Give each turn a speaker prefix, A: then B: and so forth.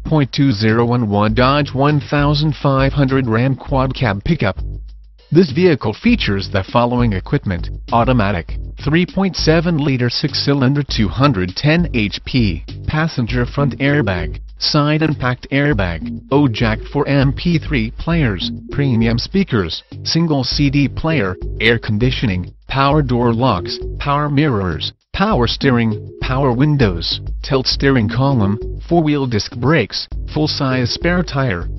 A: 3.2011 Dodge 1500 Ram Quad Cab Pickup. This vehicle features the following equipment: automatic, 3.7-liter 6-cylinder 210 HP, passenger front airbag, side impact airbag, O-jack for MP3 players, premium speakers, single CD player, air conditioning, power door locks, power mirrors, power steering, power windows, tilt steering column, 4-wheel disc brakes, full-size spare tire,